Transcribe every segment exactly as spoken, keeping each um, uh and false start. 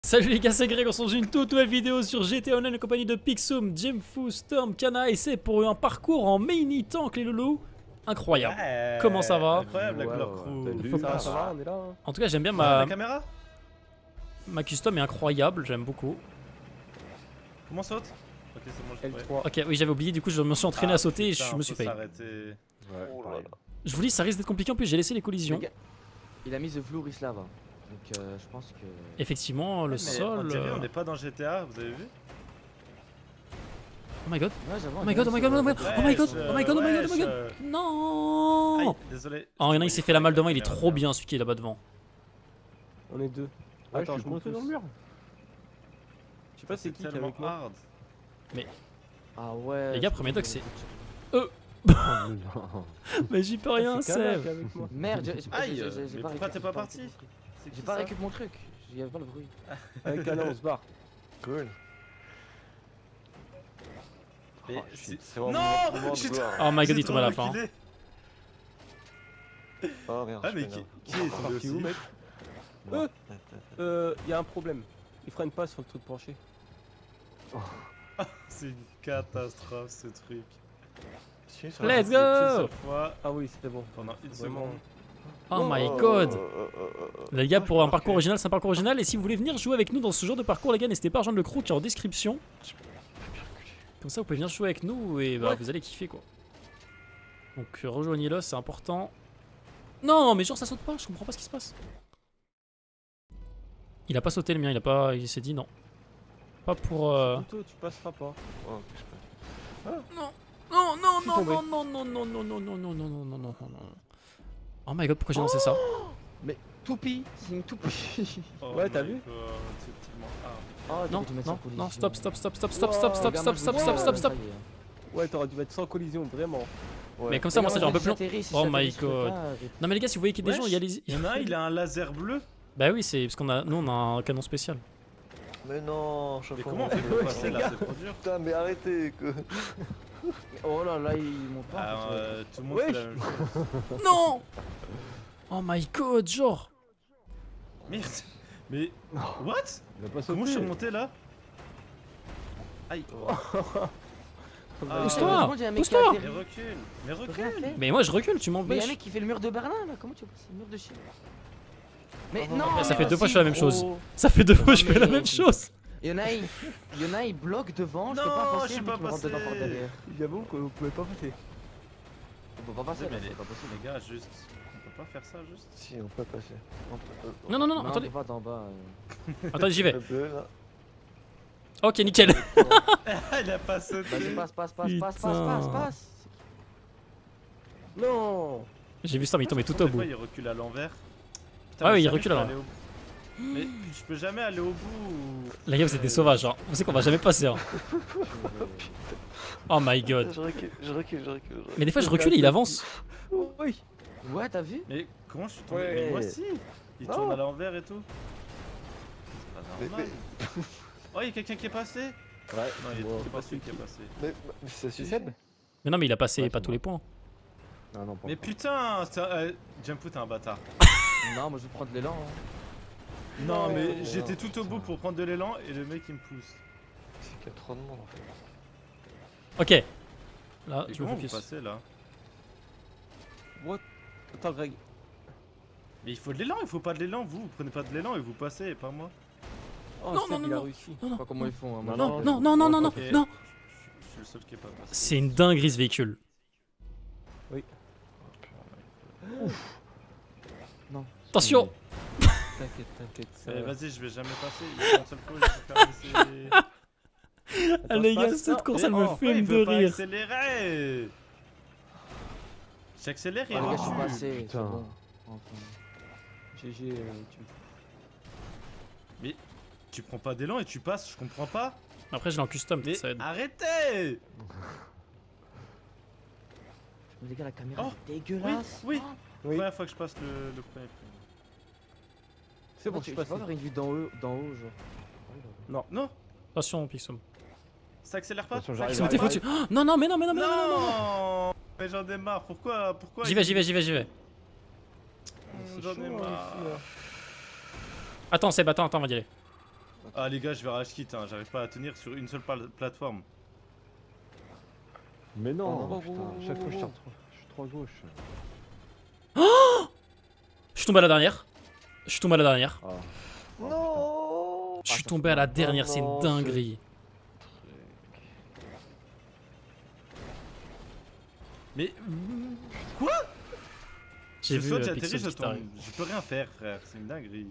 Salut les gars, c'est Greg, on se retrouve dans une toute nouvelle vidéo sur G T A Online en compagnie de Pixum, Jemfoo, Storm, Kana et c'est pour un parcours en mini tank les loulous. Incroyable. Ouais, comment ça va? Incroyable la Ouais, Glock ouais, Crew. Faut ça, pas- ça va, on est là. Hein. En tout cas j'aime bien Ma... ma... La caméra ma custom est incroyable, j'aime beaucoup. Comment saute? Ok, c'est bon, je L ouais. trois. Ok, oui j'avais oublié, du coup je me suis entraîné Ah, à sauter et putain, je me suis faut fait. s'arrêter. Ouais, Oh là pareil. là. Je vous dis, ça risque d'être compliqué en plus, j'ai laissé les collisions. Les gars, il a mis The Floor is Lava. Donc euh, je pense que. Effectivement, le Mais sol... On dirait euh, on n'est pas dans G T A, vous avez vu? Oh my god, Ouais, j'avoue. oh my god, oh my god, oh my god, oh my god, oh my god, oh my god, oh my god. Wesh, Non. Aïe, désolé. Oh, il y en a, il s'est fait la malle devant, il est Merde, trop merde. bien celui qui est là-bas devant. On est deux. Ouais, Attends, je je suis monte dans le tous. mur. Je sais pas c'est qui qui est tellement avec moi. hard. Ah ouais. Les gars, je premier pense doc, que- c'est- Mais j'y peux rien, C'est Kana Seb. qui est avec moi. Merde, j'ai- j'ai- Aïe, j'ai- j'ai- j'ai mais pas pourquoi récup- t'es pas j'ai parti? récup- C'est qui J'ai pas ça récup mon truc. Il y avait pas le bruit. Avec Kana, on se barre. Cool. Mais Oh, je suis- c'est- c'est vraiment Non, mon moment de je suis gloire. Oh my god, J'ai il tombe à la trop fin. reculé. Oh merde. Ah, je mais suis qui, pas qui est tombé Parti aussi? où, mec? bien. Euh. Ouais. Euh, y a un problème. Il freine pas sur le truc penché. C'est une catastrophe ce truc. Je suis sur Let's la- go. Une seule fois Ah oui, c'était bon. pendant une Vraiment. seconde. Oh my Oh, god. oh, oh, oh, oh, oh. Les gars, Oh, pour je un me parcours recule. original, c'est un parcours original. Et si vous voulez venir jouer avec nous dans ce genre de parcours, les gars, n'hésitez pas à rejoindre le crew qui est en description. Comme ça, vous pouvez venir jouer avec nous et bah, Ouais. vous allez kiffer quoi. Donc, euh, rejoignez-le, c'est important. Non, mais genre, ça saute pas, je comprends pas ce qui se passe. Il a pas sauté le mien, il a pas. Il s'est dit non. Pas pour. Euh... Plutôt, tu passeras pas. Oh, ok, je peux. Non, non, non, suis non, tombé. non, non, non, non, non, non, non, non, non, non, non, non, non. Oh my god, pourquoi j'ai lancé ça? Toupie, c'est une toupie. Oh Ouais, t'as my vu? God, c'est tellement hard. Oh, Non, t'aurais dû mettre non, sans collision. non, stop, stop, stop, stop, stop, Wow. stop, stop, Regarde, stop, moi, stop, je stop, me stop, dis, stop. ça y est. Ouais, t'aurais dû mettre sans collision, vraiment. Ouais. Mais comme ça, moi, ça Regarde, dure un peu si plus. j'atterris, si Oh j'atterris, my je peux god. pas arrêter. Non, mais les gars, si vous voyez qu'il y a des gens, il y a les. Il y en a un, il a un laser bleu. Bah oui, c'est parce qu'on a, nous, on a un canon spécial. Mais non, je Mais comprends comment on pas. fait pour Ouais, passer les là? gars. C'est trop dur. Putain, mais arrêtez que. Oh là là, ils m'ont pas. Ah, en fait, euh, tout le monde Wesh. fait la même chose. Non. Oh my god, genre. Merde. Mais what? Il a pas Comment je suis sauté. remonté là? Aïe. Ah. Pousse-toi. Par contre, il y a un mec qui a pousse-toi. Mais atterri. recule. Mais J'ai rien recule. fait. Mais moi, je recule, tu Mais il y a un m'empêches. mec qui fait le mur de Berlin là, comment tu veux passer le mur de Chine? Mais Oh, non, mais ça fait mais deux fois que je fais la même gros. chose. Ça fait deux fois que je Non, fais la mais- même chose. Il y en a, il, il y en a, il bloque devant, je peux Non, pas je passer, suis le pas mec il me rentre dedans par passé. derrière. J'avoue que vous pouvez pas passer. On peut pas passer, Mais là, les, c'est pas possible. les gars, juste. On peut pas faire ça juste. Si, on peut passer. On peut- euh, Non, non, non, Non, non, attendez. on peut pas d'en bas. euh. Attendez, j'y vais. Le bleu, là. Ok, nickel. Il a pas sauté. Vas-y, passe, passe, passe, passe, passe, Putain. passe, passe. Non. J'ai vu ça, mais il tombait tout au Des bout. fois, il recule à l'envers. Putain, Ah mais oui, il jamais recule je à peux aller au bout. Mais je peux jamais aller au bout. Les gars, vous êtes des sauvages, hein. Vous savez qu'on va jamais passer, hein. Oh my god. Je recule, je recule, je recule. je recule. Mais des fois, je recule et il avance. Oui. Ouais, t'as vu? Mais comment je suis tombé? Ouais. Mais moi aussi. Il Non. tourne à l'envers et tout. C'est Mais- pas normal. Oh, il y a quelqu'un qui est passé. Ouais. Non, il Bon, est pas celui qui est passé. Mais, mais ça suffit. Mais non, mais il a passé Ouais, pas c'est tous bon. les points. Non, non, pas Mais encore. putain, c'est un- euh, Jumpo, t'es un bâtard. Non, moi je vais prendre l'élan. hein. Non, Non, mais non, j'étais tout au bout pour prendre de l'élan et le mec il me pousse. C'est qu'il y a trop de monde en fait. Ok. Là, Et je me comment vous focus. passez là? What? Attends, Greg. Mais il faut de l'élan, il faut pas de l'élan, vous, vous prenez pas de l'élan et vous passez et pas moi. Oh, Non, Seb, non, non, il a non. réussi. Non, Je sais non, pas comment ils font. hein, moi, non, je- non, non, non, non, non, Ok. non. Je suis le seul qui est pas passé. C'est une dinguerie ce véhicule. Non. Attention. T'inquiète, t'inquiète. ça Eh, va. Vas-y, je vais jamais passer. Il y a une seule fois où je vais faire laisser. Ah, les gars, passe cette ça. course, Mais elle oh, me pourquoi il fume de veut pas rire. accélérer. J'accélère et Ah, il les gars, je suis recule. passé. c'est Putain. bon. Enfin. G G, euh, tu... Tu prends pas d'élan et tu passes, je comprends pas. Après, je l'ai en custom, Mais ça aide. arrêtez. Mais les gars, la caméra Oh, est dégueulasse. oui. Oh. Oui. Première fois que je passe le, le premier prix. C'est bon, tu je peux passe. pas avoir une vue d'en haut, d'en haut, genre. Non, Attention, Pixum. ça accélère pas. Attention, j'arrive, Pixum, t'es j'arrive. foutu. Oh, non, non, mais non, mais non, mais non, non, non, non. Non. Mais j'en ai marre. Pourquoi, pourquoi J'y vais, j'y vais, j'y vais, j'y vais. Mmh, C'est J'en ai chaud, marre. ici, là. Attends, Seb, attends, attends, on va y aller. Ah les gars, je vais rage kit, hein. J'arrive pas à tenir sur une seule pla- plateforme. Mais non, Oh, putain, oh, chaque oh, fois je oh. tire trop, je suis trop à gauche. Je suis tombé à la dernière. Je suis tombé à la dernière. Ah. Non. Je suis tombé à la dernière, c'est une non, dinguerie. Mais J'ai je vu saute, le j'atterris, Pixel je qui tombe. t'arrive. Je peux rien faire, frère. C'est une dinguerie.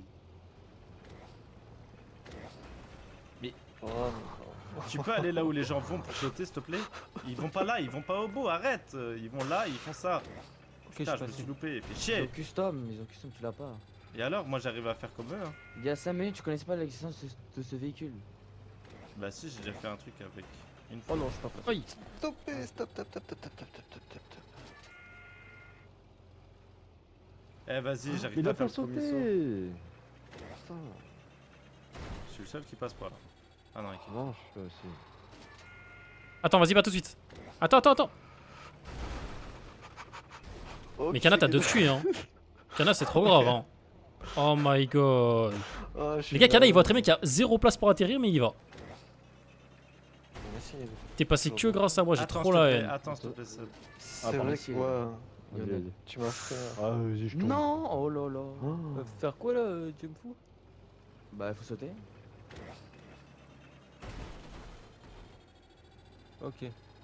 Oh, non. Tu peux aller là où les gens vont pour sauter, s'il te plaît? Ils vont pas là, ils vont pas au beau, arrête! euh, Ils vont là, ils font ça. Putain, je je me passe. suis loupé, fais Ils ont chier! custom, ils ont custom, tu l'as pas. Et alors, moi j'arrive à faire comme eux, hein. Il y a cinq minutes, tu connaissais pas l'existence de, de ce véhicule. Bah si, j'ai déjà fait un truc avec une fois. Oh non, je suis pas prêt. Oui. Stoppez, stop, stop, stop, stop, stop, stop, stop, stop, stop, stop. Eh vas-y, j'arrive Il pas a à faire pas le premier saut. sauté. Putain. Je suis le seul qui passe pas là. Ah non, ok. Non, je fais aussi. Attends, vas-y, pas tout de suite. Attends, attends, attends. Ok. Mais Kana, t'as deux tués, hein. Kana, c'est trop grave, hein. Oh my god. Ah, je suis Les gars, Kana, là. il voit très bien qu'il y a zéro place pour atterrir, mais il y va. On va essayer. T'es passé que grâce à moi, j'ai Attends, trop s'il te la plaît, haine. Attends, s'il te plaît, Seb. C'est pardon, vrai si, que ouais, Vas-y, Lionel. vas-y. tu m'as fait. Ah, vas-y, je tombe. Non, oh là là. Oh. Euh, faire quoi là, euh, tu me fous? Bah, faut sauter. Ok.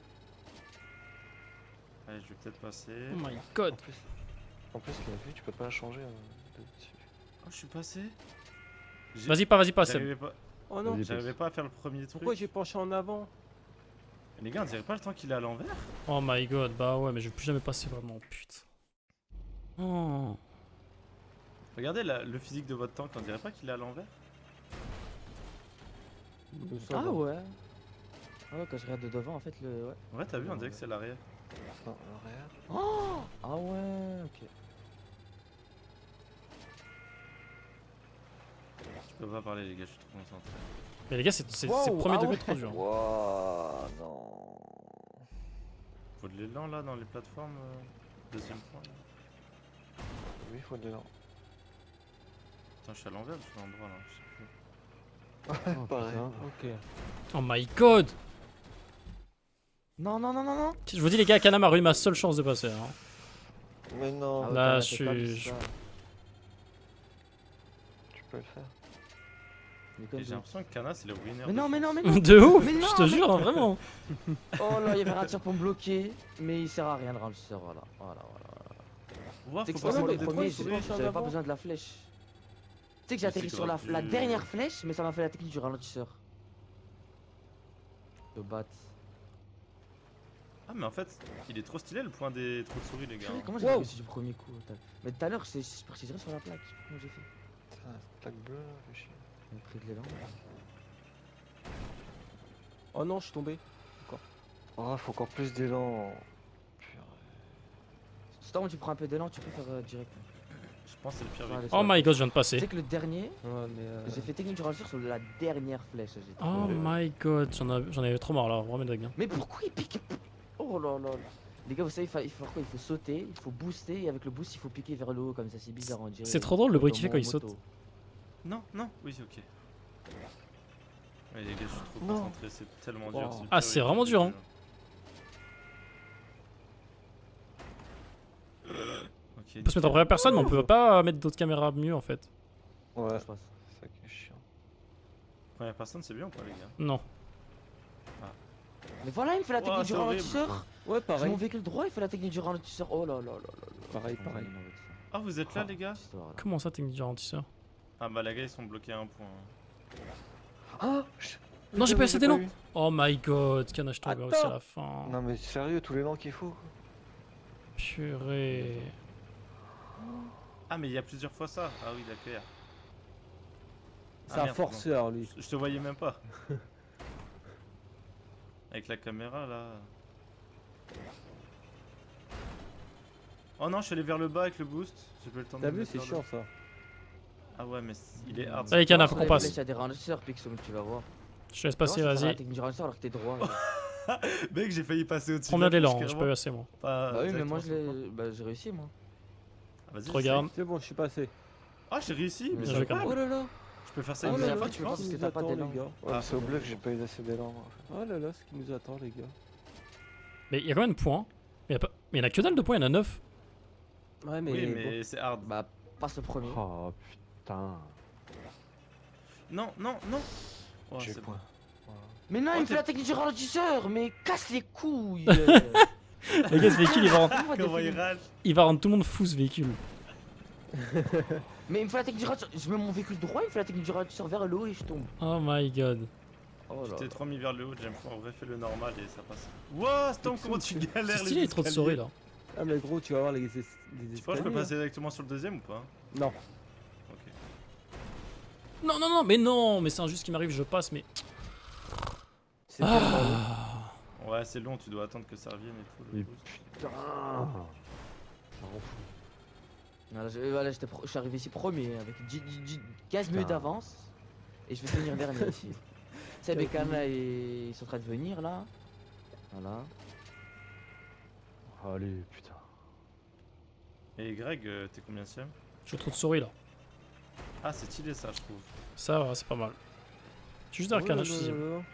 Allez, je vais peut-être passer. Oh my god. En plus, en plus la vue, tu peux pas la changer. hein, de dessus. Oh, je suis passé. J'ai- Vas-y, pas, vas-y, pas, Seb. J'arrivais pas... Oh non. J'arrivais pas à faire le premier truc. Pourquoi j'ai penché en avant? Les gars, on dirait pas le temps qu'il est à l'envers? Oh my god, bah ouais, mais je vais plus jamais passer vraiment, putain. Oh. Regardez la- le physique de votre tank, on dirait pas qu'il est à l'envers? Ah ouais. Ah ouais, quand je regarde de devant, en fait, le. Ouais. Ouais, t'as vu, on dirait que c'est l'arrière. Non, l'arrière. Oh ah ouais, ok. Je peux pas parler, les gars, je suis trop concentré. Mais les gars, c'est c'est- Wow, c'est premier ah degré ouais. trop dur. Wouah, non. Faut de l'élan là dans les plateformes. euh, Deuxième point. Là. Oui, il faut de l'élan. Putain, je suis à l'envers ou je suis à l'endroit là? Je sais plus. Oh, Pareil. putain, ok. Oh my god. Non, non, non, non, non. Je vous dis, les gars, Kana m'a ruiné ma seule chance de passer. Hein. Mais non, Ah ouais, Là, t'as la je tête pas, suis- mais c'est je- ça. tu peux le faire. Mais comme Et j'ai de- l'impression que Kana c'est le winner. Mais de non, mais force. non, mais non. De ouf, Mais non, je te mais jure, hein, vraiment. Oh là, il y avait un tir pour me bloquer, mais il sert à rien de ralentisseur, voilà. Voilà, voilà. Ouah, Tu sais faut que passer sur le le détroit, premier, il faut j'ai- aller. penché en j'avais pas avant. besoin de la flèche. Tu sais que j'ai Mais atterri c'est sur la, quoi, la tu- dernière flèche, mais ça m'a fait la technique du ralentisseur. De bat. Ah, mais en fait, il est trop stylé le point des trous de souris, les gars. Purée, hein. Comment j'ai Wow. réussi du premier coup t'as- Mais tout à l'heure, c'est- je suis parti direct sur la plaque. Comment j'ai fait? Putain, plaque bleue, là, fais chier. J'ai pris de l'élan. Oh non, je suis tombé. Oh, faut encore plus d'élan. Purée. C'est temps où tu prends un peu d'élan, tu peux faire euh, direct. Je pense que c'est le pire. Genre, aller véhicule. sur Oh la my flèche. god, je viens de Tu passer. sais que le dernier, Ouais, mais. Euh... j'ai fait technique du ralentisseur sur la dernière flèche. j'étais Oh trop- my god, j'en av- j'en avais trop marre là, vraiment de gain. Mais pourquoi il pique? Oh là là là. Les gars, vous savez, il faut, il faut faire quoi? Il faut sauter, il faut booster, et avec le boost, il faut piquer vers le haut, comme ça, c'est bizarre, on dirait. C'est trop drôle le bruit qu'il fait Comme quand il en saute. moto. Non, non, oui, ok. Ouais, les gars, je suis trop Non. concentré, c'est tellement dur. Wow. c'est le Ah, pire c'est vraiment véhicule dur, hein. du jeu. Ok, On peut se mettre en première personne, mais on peut pas mettre d'autres caméras mieux en fait. Ouais, Je pense. c'est ça qui est chiant. première personne, c'est bien ou pas, les gars? Non. Mais voilà, il me fait la Ouah, technique c'est du horrible. ralentisseur. Ouais, J'ai mon pareil. véhicule droit, il fait la technique du ralentisseur. Oh là là là là là. Pareil, pareil. Ah, vous êtes là, les gars? Histoire, là. Comment ça, technique du ralentisseur? Ah, bah, les gars, ils sont bloqués à un point. hein. Ah je- Non, j'ai pas assez pas d'élan. eu. Oh my god, Kana, je tombe aussi à Attends. la fin. Non, mais sérieux, tous les noms qu'il faut. quoi. Purée. Ah, mais il y a plusieurs fois ça. Ah, oui, d'accord. C'est Ah, un merde, forceur, lui. Je te voyais même pas. Avec la caméra là. Oh non, je suis allé vers le bas avec le boost. J'ai pas eu le temps de T'as me vu, mettre c'est vers chiant le- ça. Ah ouais, mais c- il est hard. Allez, Kana, Sur faut les qu'on passe. flèches, Il y a des ralentisseurs, Pixum, tu vas voir. Je te laisse Tu vois, passer, ça fait La vas-y. technique du ralentisseur alors que t'es droit. là. Mec, j'ai failli passer au-dessus. Prends bien de la l'élan, flèche, j'ai pas eu carrément. assez moi. Pas Bah oui, mais directement moi je sur le point. l'ai. Bah j'ai réussi moi. Ah, vas-y, Regarde. essaye. C'est bon, je suis passé. Ah, j'ai réussi. Mais Bien j'ai joué, pas. Kana. Oh là là. Je peux faire ça Ah, une mais deuxième après, fois, tu tu peux penses parce qui que nous t'as pas attend, les d'élan. gars. Ouais, Ah, c'est au bluff, ok. j'ai pas eu assez d'élan. Oh là là, ce qui nous attend, les gars. Mais il y a combien de points? Mais il y a pas... mais il y en a que dalle de points, il y en a neuf. Ouais, mais. Oui, bon. mais c'est hard. Bah, passe le premier. Oh putain. Non, non, non. Oh, J'ai c'est point. bon. Mais non, Oh, il me t'es- fait la technique du ralentisseur, mais casse les couilles. euh. Les gars, ce véhicule, il va, rendre... Comment Comment il définir râle? il va rendre tout le monde fou, ce véhicule. Mais il me fait la technique du ralentisseur. Je mets mon véhicule droit, il me fait la technique du ralentisseur vers le haut et je tombe. Oh my god. Oh Tu là t'es là. trop mis vers le haut, James. En vrai, fais le normal et ça passe. Wow, Storm, comment tu C'est galères les stylé, il y a trop de souris escaliers. là. Ah, mais gros, tu vas voir les, es- les Tu penses que je escaliers. peux hein. passer directement sur le deuxième ou pas? Non. Ok. Non, non, non, mais non, mais c'est injuste qui m'arrive, je passe, mais. C'est tellement long. Ah. Ouais, c'est long, tu dois attendre que ça revienne et tout. le Mais boost. putain. Ça rend fou. Voilà, je, voilà, j'étais pro- je suis arrivé ici premier avec dix- dix- dix- quinze minutes Putain. d'avance et je vais finir dernier ici. Seb et Kana ils sont en train de venir là. Voilà. Allez, putain. Et Greg, euh, t'es combien de J'ai trop de souris là. Ah, c'est stylé ça, je trouve. Ça va, c'est pas mal. Je suis juste derrière Oh là Kana, je suis là sixième. là là.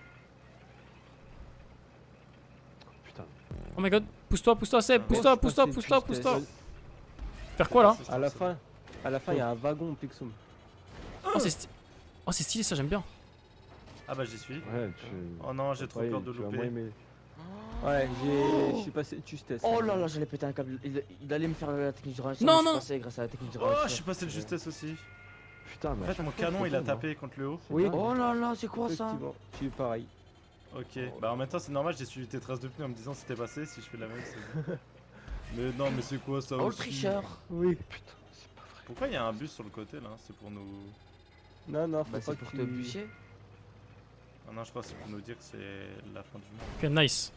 Putain. Oh my god, pousse-toi, pousse-toi, Seb, Ah. pousse-toi, Oh, pousse-toi, c'est pousse-toi, tristesse. pousse-toi. Faire quoi là? À la fin, à la fin, il y a un wagon Pixum. Oh, c'est sti- oh, c'est stylé ça, j'aime bien. Ah bah j'y suis. Ouais, tu. Oh non, j'ai trop Ouais, peur de tu vas moins louper. aimer. Ouais, j'ai. Je suis passé de justesse. Oh là là, j'allais péter un câble. Il, il allait me faire la technique du ralentisseur. Non, mais je suis non. passé grâce à la technique du Oh, ralentisseur. je suis passé de justesse aussi. Putain, mais. En fait, mon canon il a tapé contre le haut. Oui. Oh là là, c'est quoi ça? Effectivement, je suis pareil. Ok, bah en même temps, c'est normal, j'ai suivi tes traces de pneus en me disant c'était passé. Si je fais la même, c'est bon. Mais non, mais c'est quoi ça Oh le aussi? tricheur. Oui. Putain, c'est pas vrai. Pourquoi il y a un bus sur le côté là? C'est pour nous. Non, non, faut Bah pas c'est que pour tu... te bûcher. Ah non, je crois que c'est pour nous dire que c'est la fin du monde. Ok, nice.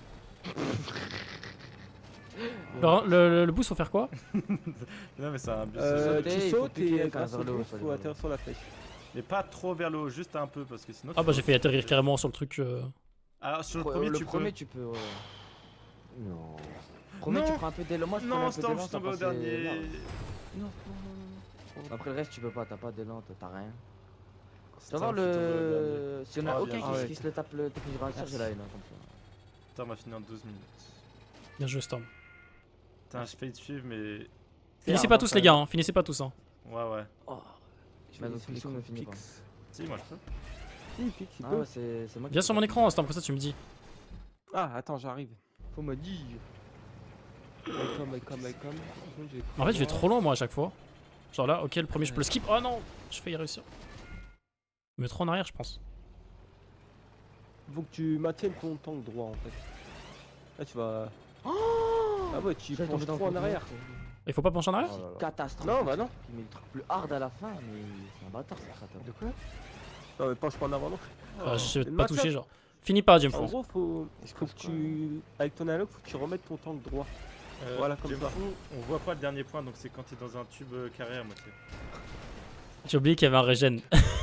Le, le, le boost, faut faire quoi? Non, mais c'est un bus. Euh, sauter, tu il faut sautes piquer et quand grâce vers au le haut, boost, faut aller faut vers le atterrir sur la flèche. Mais pas trop vers le haut, juste un peu parce que sinon. Ah tu bah vas- j'ai fait atterrir carrément sur le truc. euh. Ah, sur le Pre- premier, le tu premier peux. tu peux. Ouais. Non. Premier Non. tu prends un peu d'élan. Moi je prenais Non, un peu Storm, d'élan. je suis ça tombé au passait dernier. large. Non, non, non, non. Après le reste tu peux pas, t'as pas d'élan, t'as rien. Tu vas voir Storm, je suis tombé au dernier. le. S'il y en a Oh, aucun bien qui, joué. qui se le tape le technique du ralentisseur, j'ai la haine hein, comme ça. Putain, on va finir en douze minutes. Bien joué, Storm. Putain, j'ai failli te suivre, mais. Finissez Ah, pas bah, tous ça les va. gars, hein. Finissez pas tous. Hein. Ouais, ouais. Oh. Je Bah, vais donc, essayer Pixum de ne finit pas. Pix. Si, moi je peux. Oui, Pix, il Ah peut. ouais, c'est c'est moi qui Viens peux sur pas. mon écran, Storm, comme ça tu me dis. Ah, attends, j'arrive. Faut me dire. Welcome, welcome, welcome. J'ai- En fait, je vais trop loin moi à chaque fois. Genre là, ok, le premier je peux le skip. Oh non, je fais y réussir. Me trop en arrière, je pense. Faut que tu maintiennes ton tank droit en fait. Là, tu vas. Oh Ah ouais, tu J'allais penches tomber dans trop le en arrière. Il faut pas pencher en arrière? Oh là là. Catastrophe. Non, bah non. Il met le truc plus hard à la fin, mais c'est un bâtard ce créateur. De quoi Non, mais penche pas en avant non. Ah, je vais Le pas matin. toucher, genre. Finis pas, Jim En Fou. gros, faut, Il se faut passe que quoi, tu. Avec ton analogue, faut que tu remettes ton tank droit. Euh, Voilà, comme j'aime ça. fou, on voit pas le dernier point, donc c'est quand t'es dans un tube euh, carré à moitié. J'ai oublié qu'il y avait un régène.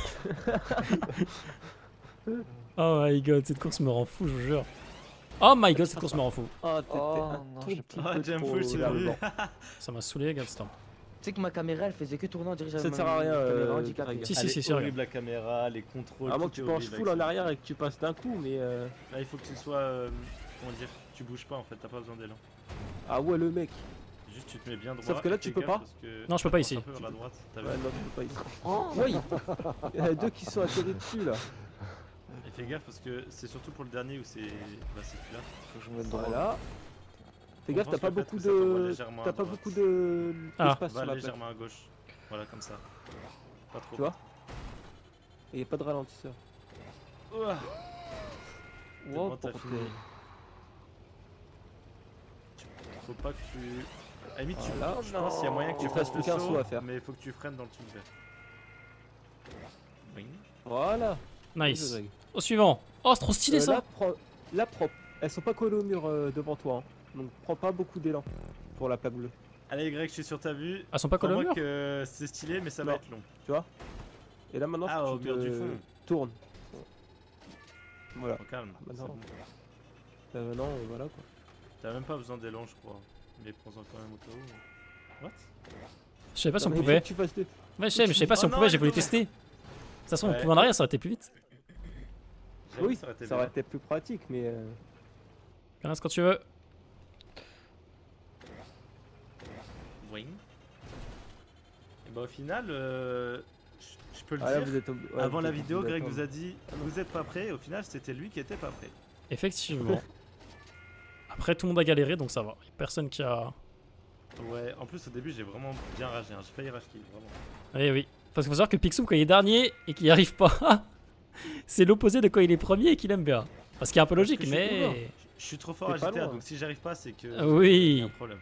Oh my god, cette course me rend fou, je vous jure. Oh my god, cette course me rend fou. Oh, t'étais Oh, un non, tout je l'ai petit Ah, peu j'aime trop fou, c'est vers le lui. bord. Ça m'a saoulé, regarde, Storm. Tu sais que ma caméra elle faisait que tourner en direction Ça te de sert à ma rien, caméra euh, handicapée. Greg. Si, si, Elle si, est si, regarde. horrible la caméra, les contrôles. À moins tout que tu est penches horrible full avec en ça. arrière et que tu passes d'un coup, mais. euh, Là, il faut que tu sois. euh, comment dire? Tu bouges pas en fait, t'as pas besoin d'élan. Ah ouais, le mec. Juste tu te mets bien droit. Sauf que là, et tu fais peux gaffe pas. parce que Non, je peux pas ça ici. penche un peu vers la droite, t'as vu? Ouais, non, tu peux pas ici. Oh Oui Il y en a deux qui sont atterris dessus là. Et fais gaffe parce que c'est surtout pour le dernier où c'est. Bah, c'est celui-là. Faut que je me mette droit. Voilà. Fais On gaffe, pense t'as pas que peut-être beaucoup que ça t'envoie de. légèrement à T'as pas droite. beaucoup de. Ah. d'espace Va sur la plaque. légèrement à gauche. Voilà, comme ça. Pas trop. Tu vois Et y a pas de ralentisseur. Ouah. Wow, Tellement t'as pour fini. Faut pas que tu. À la limite, tu Voilà. je pense qu'il y a moyen que tu Il te fasses reste le plus qu'un saut, saut à faire. mais il faut que tu freines dans le tube vert. Oui. Voilà. Nice. Greg. Au suivant. Oh, c'est trop stylé Euh, ça. Là, prends- là, prends- elles sont pas collées au mur euh, devant toi. hein. Donc prends pas beaucoup d'élan pour la plaque bleue. Allez, Greg, je suis sur ta vue. Elles sont pas collées au Crois-moi mur? que c'est stylé, mais ça va Non. être long. Tu vois Et là maintenant, Ah, faut au que mur tu du te fond. tournes. Voilà. Oh, calme. bah c'est non. bon. Là, maintenant, euh, voilà quoi. T'as même pas besoin d'élan, je crois. Mais prends-en quand même au cas où. What? Je savais pas si on Non, mais pouvait. faut que tu fasses des- Ouais, je sais, mais je savais pas si Oh on non, pouvait, il j'ai est voulu tombé. tester. toute façon, on Ouais. pouvait en arrière, ça aurait été plus vite. J'avoue, Oui, ça aurait été ça bien. aurait été plus pratique, mais. euh, Reste quand tu veux. Oui. Et bah au final, euh, je je peux le Ah, là, dire. vous êtes ob- ouais, Avant vous la êtes vidéo, obligé Greg d'attendre. vous a dit vous êtes pas prêt. Au final, c'était lui qui était pas prêt. Effectivement. Après, tout le monde a galéré, donc ça va. Y a personne qui a. Ouais, en plus au début j'ai vraiment bien ragé, hein. J'ai failli rage kill, vraiment. Eh oui. Parce qu'il faut savoir que Pixum, quand il est dernier et qu'il n'y arrive pas, c'est l'opposé de quand il est premier et qu'il aime bien. Parce qu'il est un peu Parce logique, que je suis ouvert. mais. Je suis trop fort T'es à pas G T A, loin. donc si j'arrive pas, c'est que Ah oui. il y a un problème.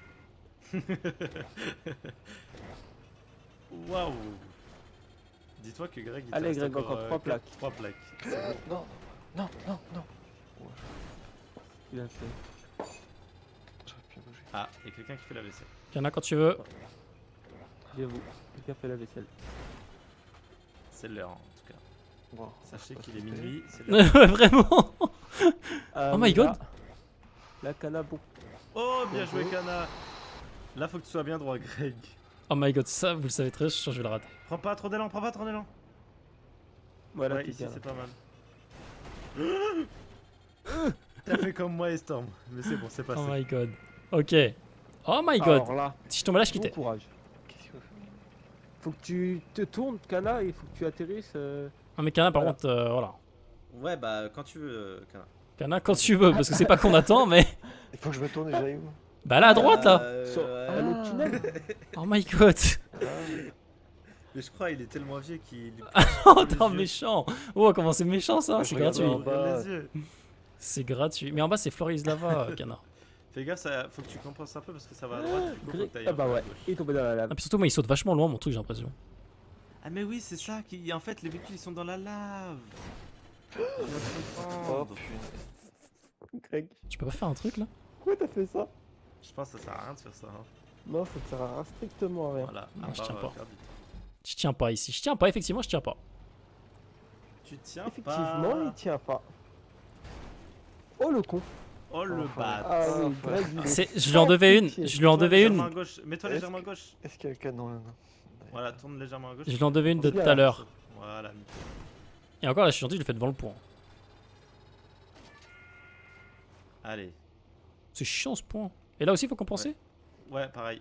Waouh. Dis-toi que Greg il te Allez, reste Greg, encore euh, trois quatre- plaques. trois plaques. Non, non, non, non. Bien fait. J'aurais pu bouger. Ah, il y a quelqu'un qui fait la vaisselle. Il y en a quand tu veux. J'avoue, quelqu'un fait la vaisselle. C'est l'heure en tout cas. Bon, Sachez ça qu'il est se fait. minuit, c'est l'heure. Vraiment. Ah, Oh mais my god. là, La canabo. Oh, bien joué Kana. Là faut que tu sois bien droit Greg. Oh my god, ça, vous le savez très, je suis sûr que je vais le rater. Prends pas trop d'élan, prends pas trop d'élan. Voilà, Ouais, t'es ici bien. c'est pas mal. T'as fait comme moi et Storm, mais c'est bon, c'est passé. Oh my god. Ok. Oh my god. Alors là, Si je tombais là, je bon quittais. courage. Qu'est-ce qu'il faut faire? Faut que tu te tournes, Kana, il faut que tu atterrisses. euh, Non mais Kana, par Voilà. contre, euh, voilà. Ouais, bah quand tu veux, Kana. Kana, quand tu veux, parce que c'est pas qu'on attend, mais. Il faut que je me tourne et j'aille où? Bah là, à droite, là. sur un autre Ah. tunnel. Oh my god. Ah, Mais je crois il est tellement vieux qu'il. Oh, t'es méchant. Oh, comment c'est méchant ça. Ouais, C'est je regarde gratuit. en bas. les yeux. C'est gratuit. Mais en bas, c'est Floris Lava, Kana. Fais gaffe, ça, faut que tu compenses un peu parce que ça va à droite. Du coup, faut Greg- que t'ailles Ah un bah peu à ouais, gauche. il est tombé dans la lave. Ah, puis surtout, moi, il saute vachement loin, mon truc, j'ai l'impression. Ah, mais oui, c'est ça qui. En fait, les véhicules ils sont dans la lave. On va Oh comprendre. putain. Greg, Tu peux pas faire un truc là? pourquoi t'as fait ça? Je pense que ça sert à rien de faire ça. hein. Non, ça te sert à strictement à rien. Voilà, Non, à je part, tiens euh, pas. faire du temps. Je tiens pas ici. Je tiens pas, effectivement, je tiens pas. Tu tiens Effectivement, pas. il tient pas. Oh le con. Oh le Enfin, bat. Ah Ah, oui, faut- Greg, il est C'est- Je lui en devais une. pitié. Je lui en devais Légèrement à une. gauche. Mets-toi Est-ce légèrement à gauche. Est-ce qu'il y a le canon là-dedans? Voilà, tourne légèrement à gauche. Je lui en devais une de tout Bien. à l'heure. Voilà, nickel. Et encore là, je suis gentil, je le fais devant le pont. Allez. C'est chiant ce pont. Et là aussi, il faut compenser? Ouais, pareil.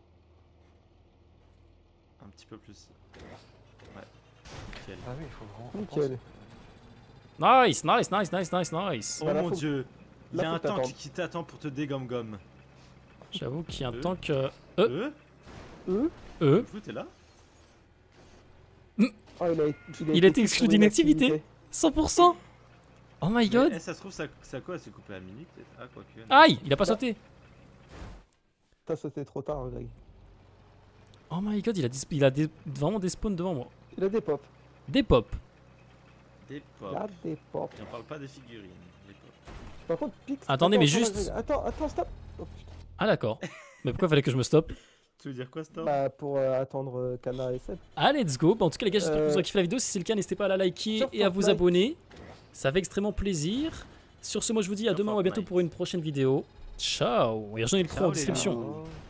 Un petit peu plus. Ouais. Nickel. Ah oui, il faut vraiment Nickel. compenser. Nice, nice, nice, nice, nice, nice. Oh Bah, là, mon faut- dieu. Il y là, a faut un que tank t'attendes. qui t'attend pour te dégomme-gomme. J'avoue qu'il y a un Euh. tank. Euh. Euh Eux Euh. Vous, t'es là? Oh, il a, Il a été exclu d'inactivité. cent pour cent. Oh my Mais, god. eh, ça se trouve, ça, ça quoi? C'est coupé à minuit peut-être? Ah, quoi que. non. Aïe, il a pas sauté. T'as sauté trop tard, Greg. Oh my god, il a, dis- il a des- vraiment des spawns devant moi. Il a des pops. Des pop. Des pop. Il a des pops. Et on parle pas des figurines. Des pop. Par contre, Pix. Attendez, attends, mais attends, juste- Greg. Attends, attends, stop. Oh, putain. Ah d'accord. Mais pourquoi fallait que je me stoppe? Tu veux dire quoi, Storm? Bah, pour euh, attendre euh, Kana et Seb. Ah let's go. Bah, en tout cas les gars, j'espère que vous Euh, aurez kiffé la vidéo. Si c'est le cas, n'hésitez pas à la liker sur et à vous Fortnite. abonner. Ça fait extrêmement plaisir. Sur ce, moi je vous dis à Sur demain ou à bientôt Fortnite. pour une prochaine vidéo. Ciao. Et rejoignez le crew Ciao, en les description. gens. Oh.